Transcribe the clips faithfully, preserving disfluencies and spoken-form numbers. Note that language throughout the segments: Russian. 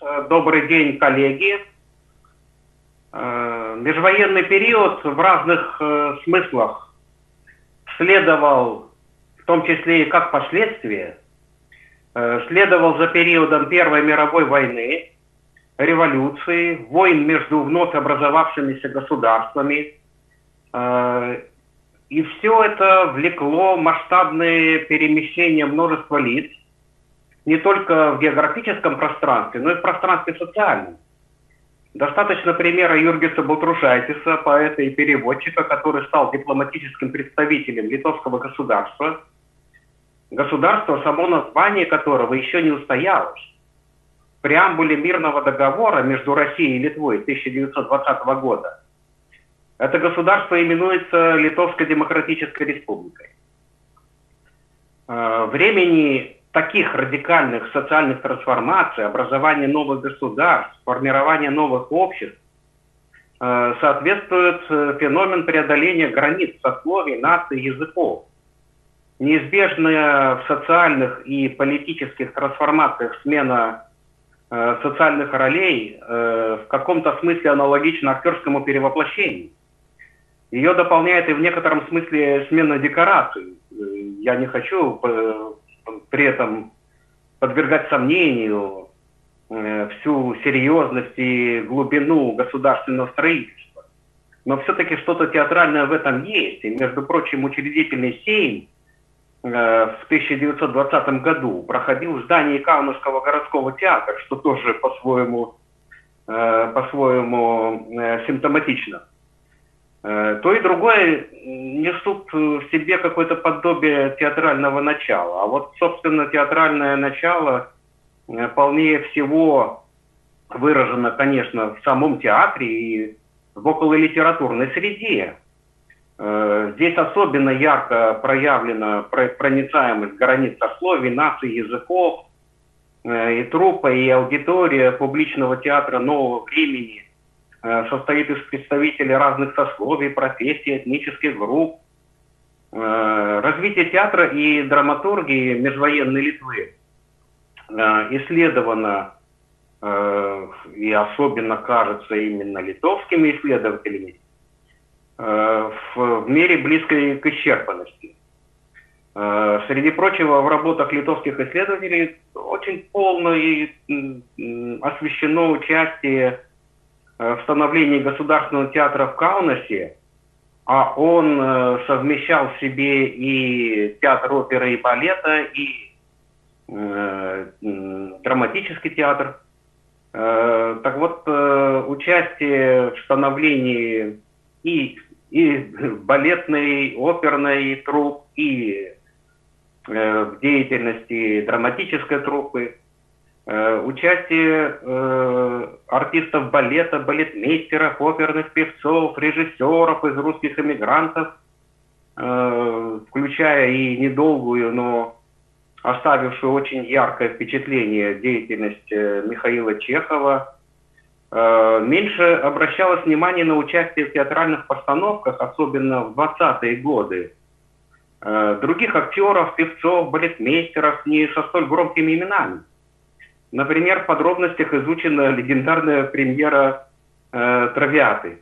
Добрый день, коллеги. Межвоенный период в разных смыслах следовал, в том числе и как последствие, следовал за периодом Первой мировой войны, революции, войн между вновь образовавшимися государствами. И все это влекло масштабные перемещения множества лиц, не только в географическом пространстве, но и в пространстве социальном. Достаточно примера Юргиса Балтрушайтиса, поэта и переводчика, который стал дипломатическим представителем литовского государства. Государство, само название которого еще не устоялось. В преамбуле мирного договора между Россией и Литвой тысяча девятьсот двадцатого года это государство именуется Литовской Демократической Республикой. Времени таких радикальных социальных трансформаций, образования новых государств, формирования новых обществ соответствует феномен преодоления границ сословий, наций, языков. Неизбежная в социальных и политических трансформациях смена социальных ролей в каком-то смысле аналогична актерскому перевоплощению. Ее дополняет и в некотором смысле смена декораций. Я не хочу при этом подвергать сомнению всю серьезность и глубину государственного строительства. Но все-таки что-то театральное в этом есть. И, между прочим, учредительный сейм в тысяча девятьсот двадцатом году проходил в здании Каунасского городского театра, что тоже по-своему по-своему симптоматично. То и другое несут в себе какое-то подобие театрального начала. А вот, собственно, театральное начало полнее всего выражено, конечно, в самом театре и в окололитературной среде. Здесь особенно ярко проявлена проницаемость границ сословий, наций, языков, и труппа, и аудитория публичного театра нового времени состоит из представителей разных сословий, профессий, этнических групп. Развитие театра и драматургии межвоенной Литвы исследовано, и особенно, кажется, именно литовскими исследователями, в мере близкой к исчерпанности. Среди прочего, в работах литовских исследователей очень полно и освещено участие в становлении Государственного театра в Каунасе, а он совмещал в себе и театр оперы и балета, и э, драматический театр. Э, так вот, э, участие в становлении и, и балетной, оперной труппы, и э, в деятельности драматической труппы, участие э, артистов балета, балетмейстеров, оперных певцов, режиссеров из русских эмигрантов, э, включая и недолгую, но оставившую очень яркое впечатление деятельность Михаила Чехова. Э, меньше обращалось внимание на участие в театральных постановках, особенно в двадцатые годы, э, других актеров, певцов, балетмейстеров не со столь громкими именами. Например, в подробностях изучена легендарная премьера э, «Травиаты».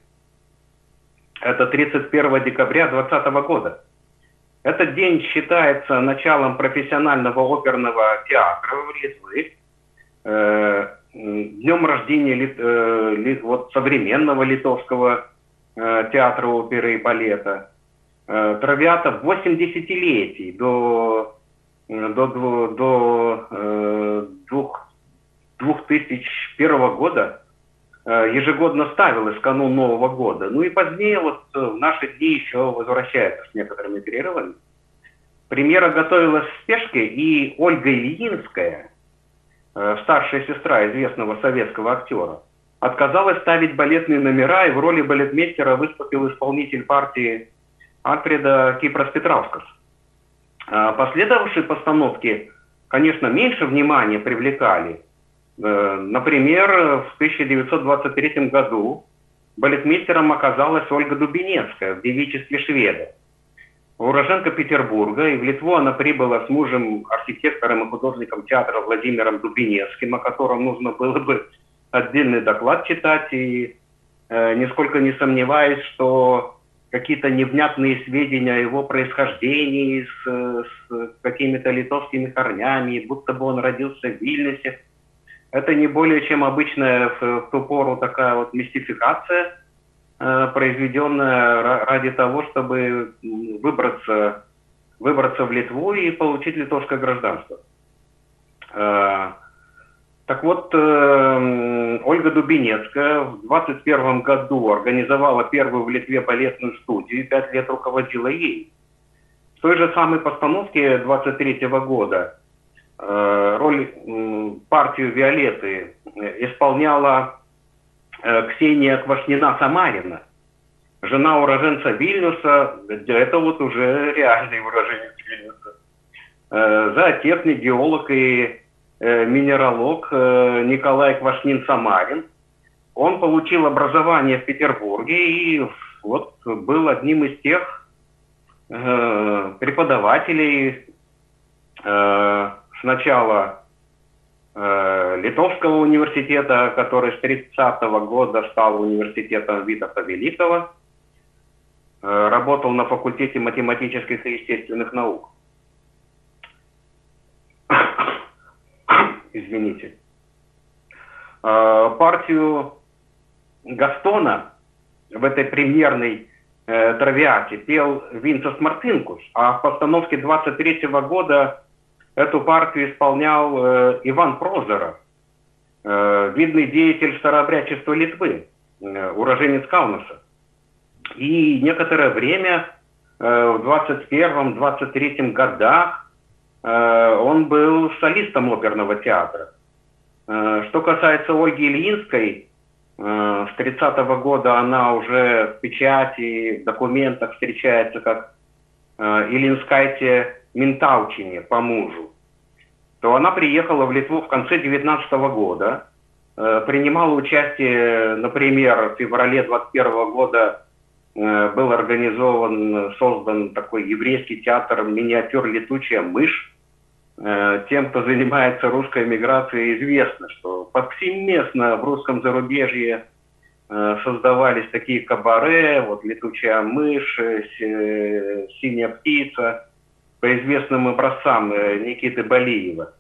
Это тридцать первого декабря двадцатого года. Этот день считается началом профессионального оперного театра в Литве, э, днем рождения лит, э, лит, вот, современного литовского э, театра оперы и балета. Э, «Травиата» восемь десятилетий до, до, до, до э, двух две тысячи первого года ежегодно ставилась в канун Нового года. Ну и позднее, вот в наши дни еще возвращается с некоторыми перерывами. Премьера готовилась в спешке, и Ольга Ильинская, старшая сестра известного советского актера, отказалась ставить балетные номера, и в роли балетмейстера выступил исполнитель партии Альфреда Кипрас Петраускас. Последовавшие постановки, конечно, меньше внимания привлекали. Например, в тысяча девятьсот двадцать третьем году балетмейстером оказалась Ольга Дубинецкая в «Девичестве шведа». уроженка Петербурга, и в Литву она прибыла с мужем, архитектором и художником театра Владимиром Дубинецким, о котором нужно было бы отдельный доклад читать, и э, нисколько не сомневаюсь, что какие-то невнятные сведения о его происхождении с, с какими-то литовскими корнями, будто бы он родился в Вильнюсе. Это не более чем обычная в, в ту пору такая вот мистификация, э, произведенная ради того, чтобы выбраться, выбраться в Литву и получить литовское гражданство. Э, Так вот, э, Ольга Дубинецкая в двадцать первом году организовала первую в Литве балетную студию и пять лет руководила ей. В той же самой постановке двадцать третьего года э, роль э, партию Виолетты исполняла э, Ксения Квашнина-Самарина, жена уроженца Вильнюса, это вот уже реальный уроженец Вильнюса, э, зоотехник, геолог и минералог Николай Квашнин-Самарин. Он получил образование в Петербурге и вот был одним из тех э, преподавателей э, сначала э, Литовского университета, который с тридцатого года стал университетом Витовта Великого, э, работал на факультете математических и естественных наук. Извините. Партию Гастона в этой премьерной э, травиате пел Винцес Мартынкус, а в постановке двадцать третьего года эту партию исполнял э, Иван Прозоров, э, видный деятель старообрядчества Литвы, э, уроженец Каунаса. И некоторое время э, в двадцать первом — двадцать третьем годах он был солистом оперного театра. Что касается Ольги Ильинской, с тридцатого года она уже в печати, в документах встречается как Ильинскайте Минтаучине по мужу. То она приехала в Литву в конце девятнадцатого года, принимала участие, например, в феврале двадцать первого года был организован, создан такой еврейский театр миниатюр «Летучая мышь». Тем, кто занимается русской миграцией, известно, что повсеместно в русском зарубежье создавались такие кабаре, вот «Летучая мышь», «Синяя птица», по известным образцам Никиты Балиева.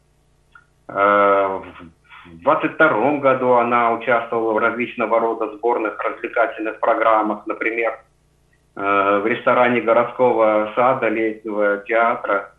В двадцать втором году она участвовала в различного рода сборных развлекательных программах, например, в ресторане городского сада летнего театра.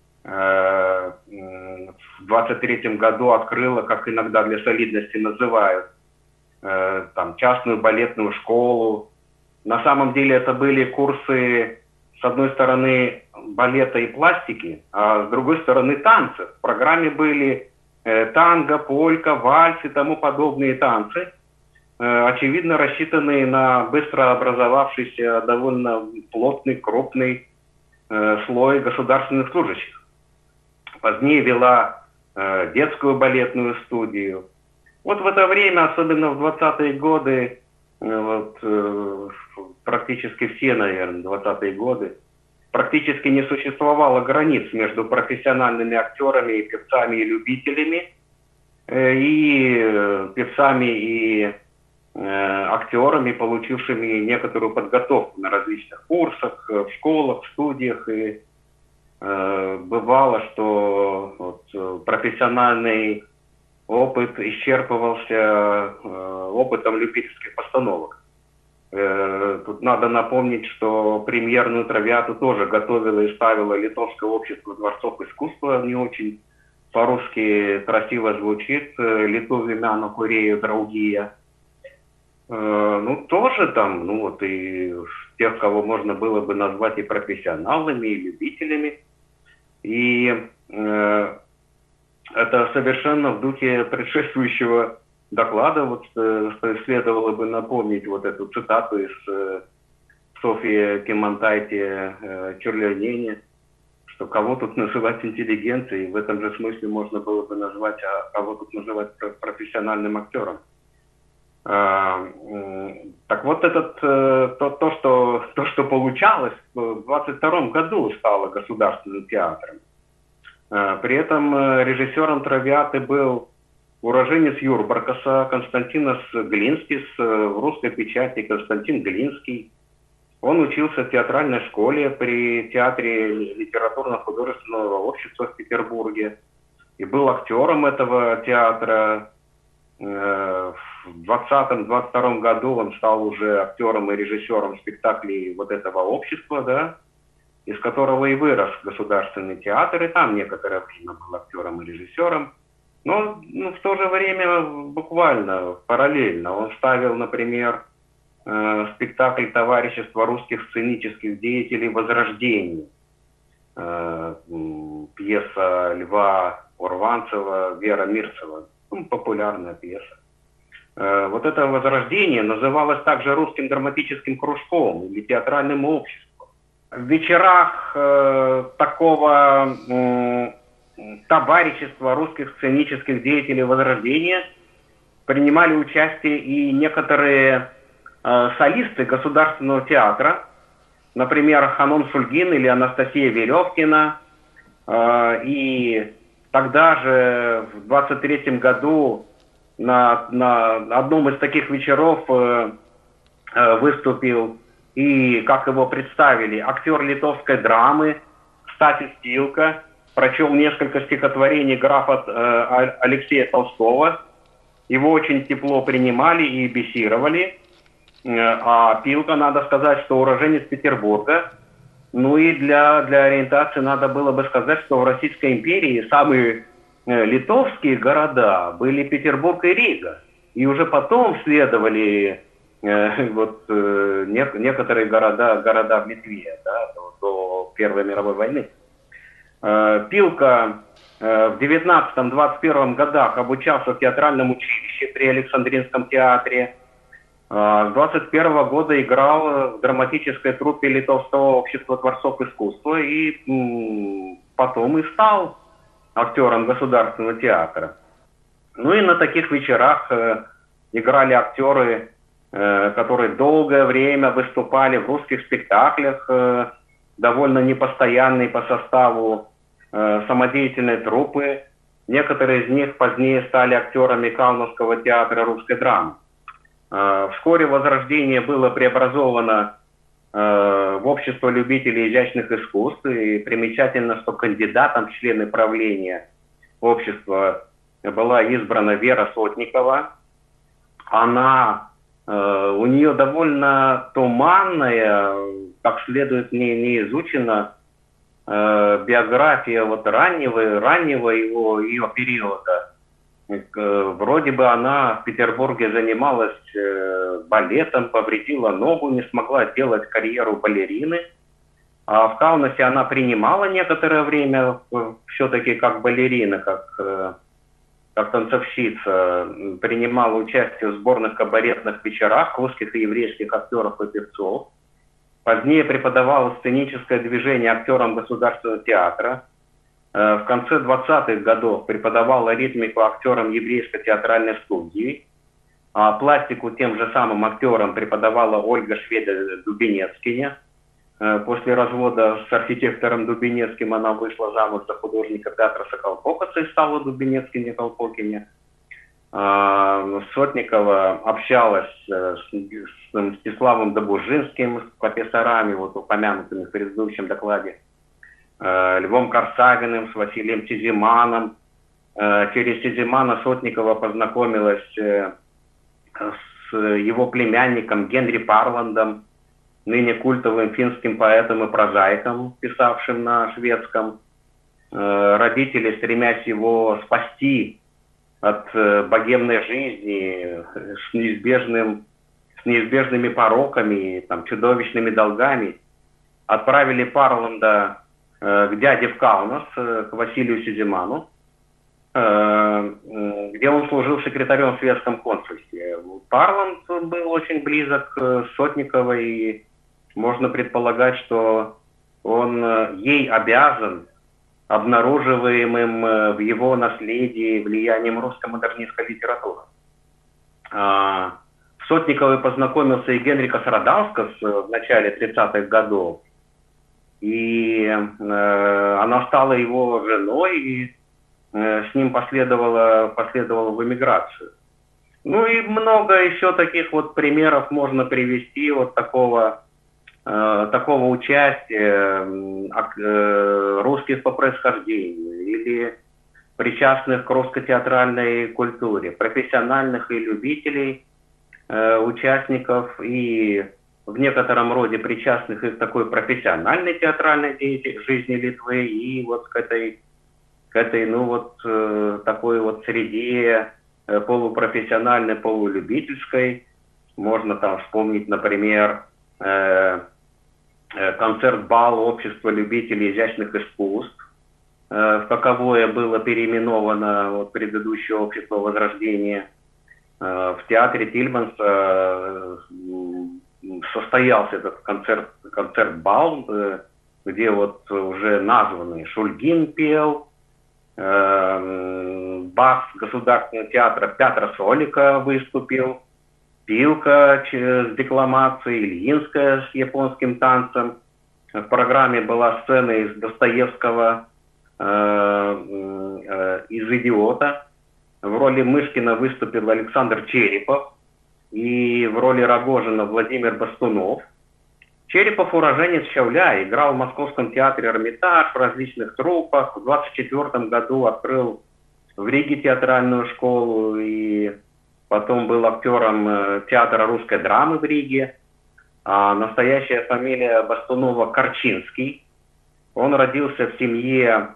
В двадцать третьем году открыла, как иногда для солидности называют, там, частную балетную школу. На самом деле это были курсы, с одной стороны, балета и пластики, а с другой стороны танцы. В программе были танго, полька, вальс и тому подобные танцы, очевидно рассчитанные на быстро образовавшийся довольно плотный, крупный слой государственных служащих. Позднее вела детскую балетную студию. Вот в это время, особенно в двадцатые годы, вот, практически все, наверное, двадцатые годы, практически не существовало границ между профессиональными актерами, и певцами и любителями, и певцами и актерами, получившими некоторую подготовку на различных курсах, в школах, в студиях. И бывало, что вот, профессиональный опыт исчерпывался опытом любительских постановок. Тут надо напомнить, что премьерную травиату тоже готовило и ставило Литовское общество дворцов искусства, не очень по-русски красиво звучит, Литове Мено Курею Draugija. Ну, тоже там, ну вот и тех, кого можно было бы назвать и профессионалами, и любителями. И э, это совершенно в духе предшествующего доклада, вот э, следовало бы напомнить вот эту цитату из э, Софьи Кимантайте э, Чурлянени, что кого тут называть интеллигенцией, в этом же смысле можно было бы назвать, а кого тут называть профессиональным актером. Так вот, этот, то, то, что, то, что получалось, в двадцать втором году стало государственным театром. При этом режиссером «Травиаты» был уроженец Юрбаркаса Константинос Глинскис, в русской печати Константин Глинский. Он учился в театральной школе при театре литературно-художественного общества в Петербурге и был актером этого театра. В двадцатом — двадцать втором году он стал уже актером и режиссером спектаклей вот этого общества, да, из которого и вырос Государственный театр, и там некоторое время был актером и режиссером. Но ну, в то же время буквально параллельно он ставил, например, э, спектакль «Товарищество русских сценических деятелей Возрождения», э, пьеса Льва Урванцева, Вера Мирцева, ну, популярная пьеса. Э, вот это «Возрождение» называлось также русским драматическим кружком или театральным обществом. В вечерах э, такого э, товарищества русских сценических деятелей Возрождения принимали участие и некоторые э, солисты Государственного театра, например, Ханон Шульгин или Анастасия Веревкина. Э, и тогда же, в двадцать третьем году, на, на одном из таких вечеров э, э, выступил и, как его представили, актер литовской драмы Стасис Пилка, прочел несколько стихотворений графа э, Алексея Толстого. Его очень тепло принимали и бесировали. Э, а Пилка, надо сказать, что уроженец Петербурга. Ну и для, для ориентации надо было бы сказать, что в Российской империи самые э, литовские города были Петербург и Рига. И уже потом следовали э, вот, э, не, некоторые города, города в Литве, да, до, до Первой мировой войны. Пилка в девятнадцатом — двадцать первом годах обучался в театральном училище при Александринском театре. С двадцать первого года играл в драматической труппе Литовского общества творцов искусства и потом и стал актером Государственного театра. Ну и на таких вечерах играли актеры, которые долгое время выступали в русских спектаклях, довольно непостоянные по составу э, самодеятельной труппы. Некоторые из них позднее стали актерами Кауновского театра русской драмы. Э, вскоре «Возрождение» было преобразовано э, в общество любителей изящных искусств. И примечательно, что кандидатом в члены правления общества была избрана Вера Сотникова. Она, э, у нее довольно туманная, как следует, не, не изучена э, биография вот раннего, раннего его, ее периода. Э, вроде бы она в Петербурге занималась э, балетом, повредила ногу, не смогла делать карьеру балерины. А в Каунасе она принимала некоторое время э, все-таки как балерина, как, э, как танцовщица, принимала участие в сборных кабаретных вечерах русских и еврейских актеров и певцов. Позднее преподавал сценическое движение актерам Государственного театра. В конце двадцатых годов преподавала ритмику актерам еврейской театральной студии. А пластику тем же самым актерам преподавала Ольга Шведа-Дубинецкая. После развода с архитектором Дубинецким она вышла замуж за художника Петра Соколпокаса и стала Дубинецкой-Николпокине. Сотникова общалась с, с Мстиславом Добужинским, с профессорами, вот упомянутыми в предыдущем докладе, э, Львом Корсавиным, с Василием Тизиманом. Э, через Тизимана Сотникова познакомилась э, с его племянником Генри Парландом, ныне культовым финским поэтом и прозаиком, писавшим на шведском. Э, родители, стремясь его спасти от э, богемной жизни с, неизбежным, с неизбежными пороками, там, чудовищными долгами, отправили Парланда э, к дяде в Каунас, э, к Василию Сизиману, э, э, где он служил секретарем в шведском консульстве. Парланд был очень близок к Сотниковой, и можно предполагать, что он э, ей обязан обнаруживаемым в его наследии влиянием русской модернистской литературы. Сотниковой познакомился и Генрика Срадаускас в начале тридцатых годов. И э, она стала его женой, и э, с ним последовала, последовала в эмиграцию. Ну и много еще таких вот примеров можно привести, вот такого, э, такого участия э, русских по происхождению или причастных к русской театральной культуре, профессиональных и любителей, э, участников и в некотором роде причастных и к такой профессиональной театральной жизни Литвы, и вот к этой, к этой ну вот э, такой вот среде э, полупрофессиональной, полулюбительской. Можно там вспомнить, например, э, э, концерт-бал Общества любителей изящных искусств, э, в каковое было переименовано вот, предыдущее Общество Возрождения. Э, в театре Тильманса э, состоялся этот концерт, концерт-бал, где вот уже названный Шульгин пел, э, бас Государственного театра Петра Солика выступил, Пилка с декламацией, Ильинская с японским танцем. В программе была сцена из Достоевского, э, э, из «Идиота». В роли Мышкина выступил Александр Черепов. И в роли Рогожина Владимир Бастунов. Черепов уроженец Щавля, играл в Московском театре Эрмитаж, в различных труппах. В двадцать четвёртом году открыл в Риге театральную школу и потом был актером театра русской драмы в Риге. А настоящая фамилия Бастунова Корчинский. Он родился в семье,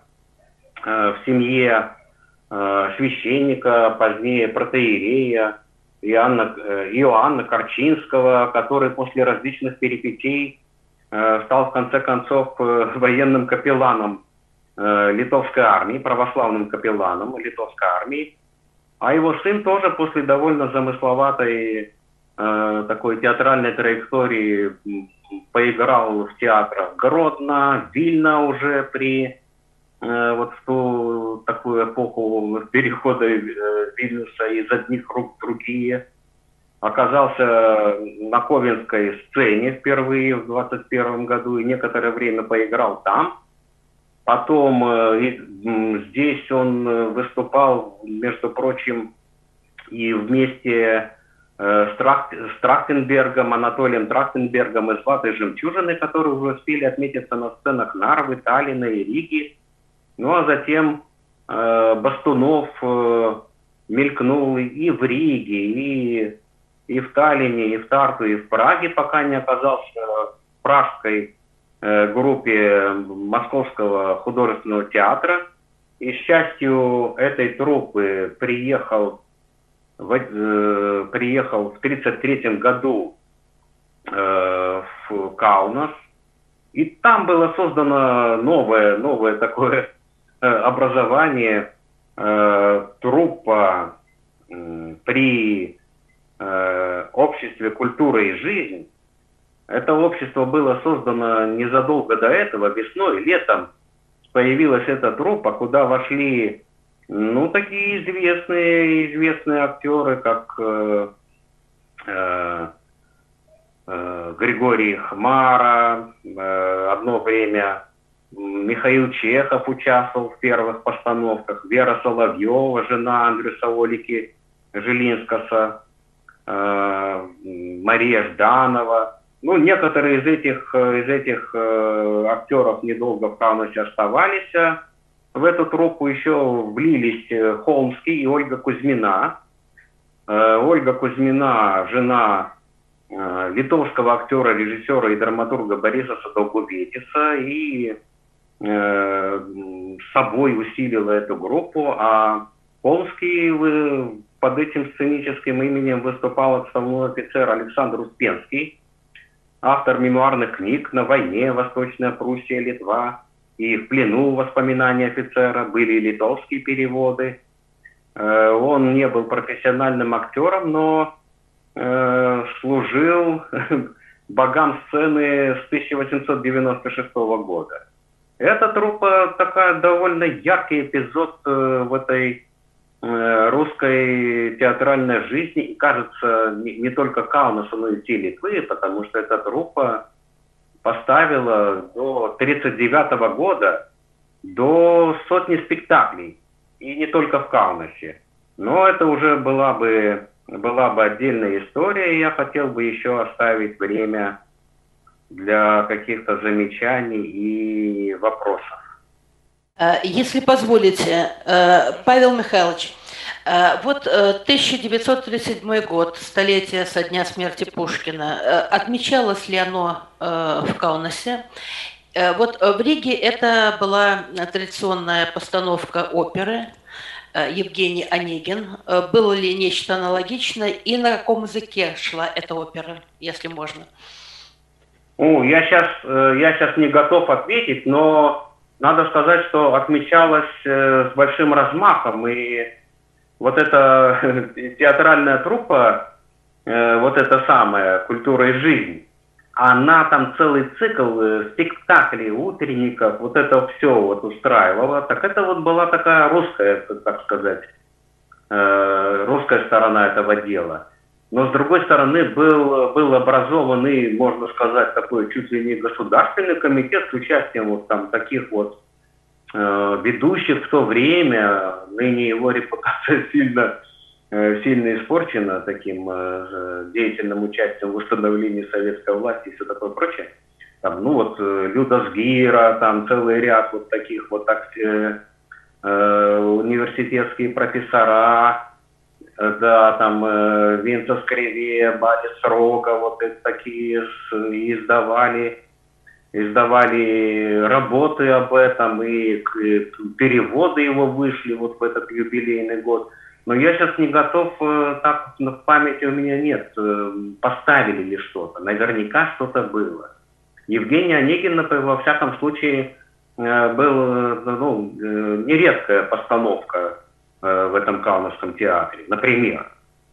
в семье священника, позднее протоиерея Иоанна, Иоанна Корчинского, который после различных перипетий э, стал в конце концов э, военным капелланом э, литовской армии, православным капелланом литовской армии. А его сын тоже после довольно замысловатой э, такой театральной траектории поиграл в театрах Гродно, Вильна уже при э, вот в ту такую эпоху перехода э, Вильнюса из одних рук в другие. Оказался на Ковенской сцене впервые в двадцать первом году и некоторое время поиграл там. Потом э, здесь он выступал, между прочим, и вместе э, с, Трах, с Трахтенбергом, Анатолием Трахтенбергом и «Златой жемчужиной», которые уже успели отметиться на сценах Нарвы, Таллина и Риги. Ну а затем э, Бастунов э, мелькнул и в Риге, и, и в Таллине, и в Тарту, и в Праге, пока не оказался в пражской э, группе Московского художественного театра. И с частью этой труппы приехал в, э, приехал в тридцать третьем году э, в Каунас. И там было создано новое, новое такое образование, э, труппа э, при э, обществе «Культура и жизнь». Это общество было создано незадолго до этого, весной, летом появилась эта труппа, куда вошли, ну, такие известные, известные актеры, как э, э, э, Григорий Хмара, э, одно время Михаил Чехов участвовал в первых постановках, Вера Соловьева, жена Андрюса Олики Жилинскаса, э, Мария Жданова. Ну, некоторые из этих, из этих э, актеров недолго в Каунасе оставались. В эту труппу еще влились Холмский и Ольга Кузьмина. Э, Ольга Кузьмина, жена э, литовского актера, режиссера и драматурга Бориса Садовгубетиса, и с собой усилила эту группу, а Холмский под этим сценическим именем выступал отставной офицер Александр Успенский, автор мемуарных книг «На войне. Восточная Пруссия, Литва» и «В плену. Воспоминания офицера», были и литовские переводы. Он не был профессиональным актером, но служил богам сцены с тысяча восемьсот девяносто шестого года. Эта труппа такая довольно яркий эпизод э, в этой э, русской театральной жизни, и, кажется, не, не только Каунаса, но и всей Литвы, потому что эта труппа поставила до тридцать девятого года до сотни спектаклей, и не только в Каунасе. Но это уже была бы, была бы отдельная история, и я хотел бы еще оставить время для каких-то замечаний и вопросов. Если позволите, Павел Михайлович, вот тысяча девятьсот тридцать седьмой год, столетие со дня смерти Пушкина, отмечалось ли оно в Каунасе? Вот в Риге это была традиционная постановка оперы Евгений Онегин. Было ли нечто аналогичное и на каком языке шла эта опера, если можно? О, я сейчас, я сейчас не готов ответить, но надо сказать, что отмечалось с большим размахом, и вот эта театральная труппа, вот эта самая «Культура и жизнь», она там целый цикл спектаклей, утренников, вот это все вот устраивала. Так это вот была такая русская, так сказать, русская сторона этого дела. Но с другой стороны был, был образованный, можно сказать, такой чуть ли не государственный комитет с участием вот там таких вот э, ведущих в то время. Ныне его репутация сильно, э, сильно испорчена таким э, деятельным участием в установлении советской власти и все такое прочее. Там, ну вот э, Люда Сгира, там целый ряд вот таких вот так, э, э, университетские профессора. Да, там э, Винца Скриве, Борис Рога, вот это такие издавали, издавали работы об этом, и переводы его вышли вот в этот юбилейный год. Но я сейчас не готов, э, так в памяти у меня нет, э, поставили ли что-то, наверняка что-то было. Евгений Онегин, во всяком случае, э, был, ну, э, нередкая постановка в этом Каунасском театре, например.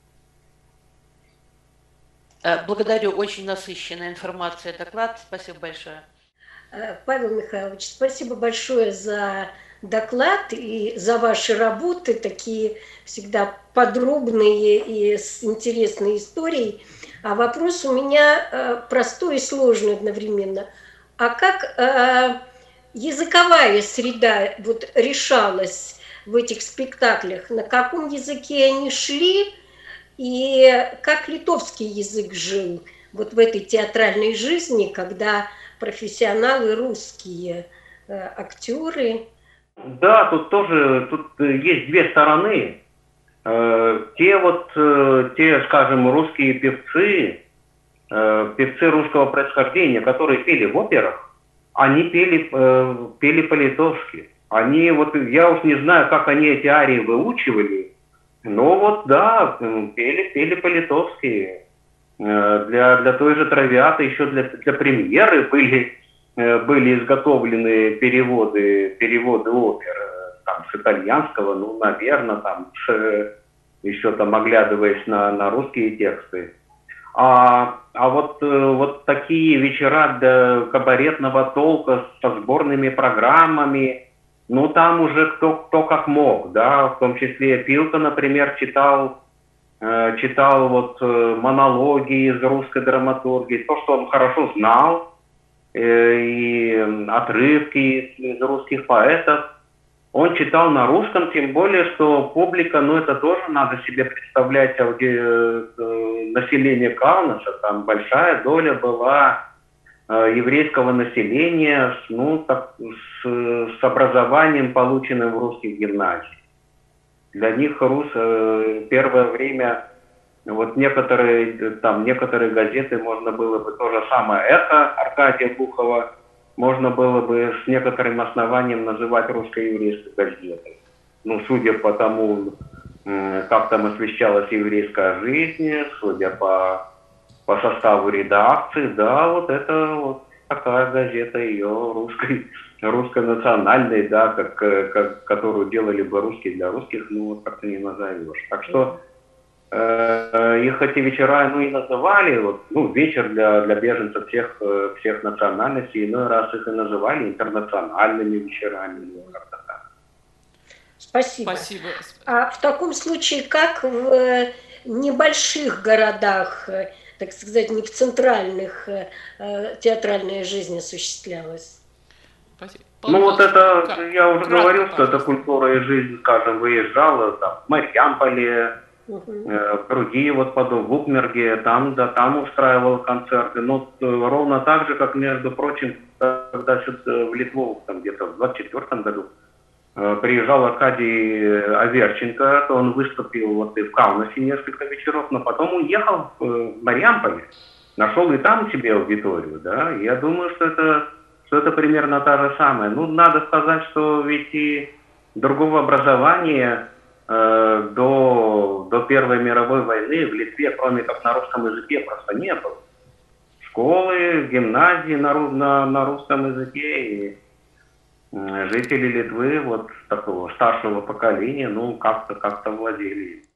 Благодарю, очень насыщенная информация, доклад. Спасибо большое. Павел Михайлович, спасибо большое за доклад и за ваши работы, такие всегда подробные и с интересной историей. А вопрос у меня простой и сложный одновременно. А как языковая среда вот решалась в этих спектаклях, на каком языке они шли и как литовский язык жил вот в этой театральной жизни, когда профессионалы русские э, актеры? Да, тут тоже тут есть две стороны. Э, те вот, э, те, скажем, русские певцы, э, певцы русского происхождения, которые пели в операх, они пели, э, пели по-литовски. Они, вот, я уж не знаю, как они эти арии выучивали, но вот, да, пели, пели по-литовски. Для, для той же Травиаты еще для, для премьеры были, были изготовлены переводы, переводы опер, там, с итальянского, ну, наверное, там, с, еще там, оглядываясь на, на русские тексты. А, а вот, вот такие вечера для кабаретного толка со сборными программами, ну, там уже кто, кто как мог, да, в том числе Пилка, например, читал, э, читал вот э, монологи из русской драматургии, то, что он хорошо знал, э, и отрывки из, из русских поэтов, он читал на русском, тем более, что публика, ну, это тоже надо себе представлять, ауди... э, население Каунаса, там большая доля была еврейского населения, ну, так, с, с образованием, полученным в русских гимназиях. Для них рус, э, первое время, вот некоторые, там, некоторые газеты можно было бы то же самое «Эхо» Аркадия Бухова, можно было бы с некоторым основанием называть русско-еврейской газетой. Ну, судя по тому, э, как там освещалась еврейская жизнь, судя по по составу редакции, да, вот это вот такая газета ее русской, русской национальной, да, как, как, которую делали бы русские для русских, ну, вот как-то не назовешь. Так что э, их эти вечера, ну, и называли, вот, ну, вечер для, для беженцев всех, всех национальностей, иной раз их и называли интернациональными вечерами, ну, как-то так. Спасибо. Спасибо. А в таком случае, как в небольших городах, так сказать, не в центральных, театральная жизнь осуществлялась? Спасибо. Ну вот это, Как? я уже Кратко, говорил, что пожалуйста. это культура и жизнь, скажем, выезжала там, в Мариамполе, Угу. э, другие вот под в Упмерге, там, да, там устраивал концерты. Но э, ровно так же, как, между прочим, когда сюда, в Литву, там где-то в двадцать четвёртом году, э, приезжал Аркадий Аверченко, то он выступил вот и в Каунасе несколько вечеров, но потом уехал в Мариамполе, нашел и там себе аудиторию, да. Я думаю, что это что это примерно та же самая. Ну, надо сказать, что ведь и другого образования э, до, до Первой мировой войны в Литве, кроме как на русском языке, просто не было. Школы, гимназии на, на, на русском языке, и э, жители Литвы вот такого старшего поколения, ну, как-то как-то владели.